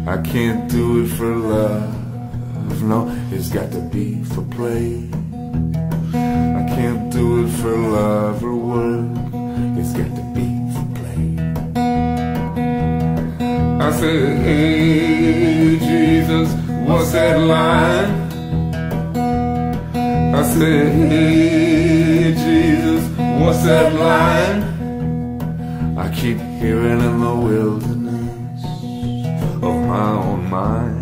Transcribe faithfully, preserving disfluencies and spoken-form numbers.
I can't do it for love, no, it's got to be for play. I can't do it for love or work, it's got to be for play. I said, hey Jesus, what's that line? I said, hey Jesus, what's that line? I keep hearing in the wilderness of my own mind.